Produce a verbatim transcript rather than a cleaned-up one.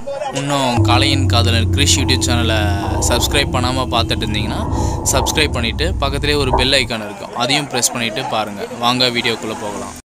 இன்னும் காளையின் காதலன் கிரிஷ் யூடியூப் சேனலை சப்ஸ்கிரைப் பண்ணாமல் பார்த்துட்டு இருந்தீங்கன்னா சப்ஸ்கிரைப் பண்ணிவிட்டு பக்கத்துலேயே ஒரு பெல் ஐக்கான் இருக்கும், அதையும் ப்ரெஸ் பண்ணிவிட்டு பாருங்கள். வாங்க வீடியோக்குள்ளே போகலாம்.